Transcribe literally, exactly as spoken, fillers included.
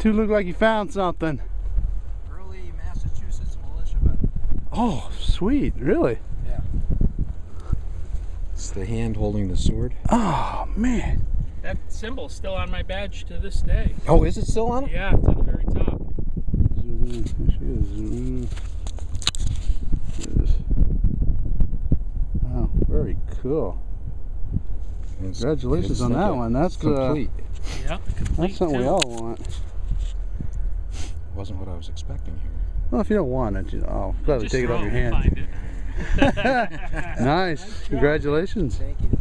two look like you found something. Early Massachusetts Militia. But oh, sweet. Really? yeah. It's the hand holding the sword. Oh, man. That symbol's still on my badge to this day. Oh, is it still on it? Yeah, it's at the very top. Zoom in. Zoom in. Yes. Wow, very cool. It's, Congratulations it's on that like one. That's complete. Yeah, complete Uh, that's something we too. all want. Wasn't what I was expecting here. Well, if you don't want it, you, I'll gladly Just take it off throw your it, we'll hand. find it. Nice. Congratulations. Thank you.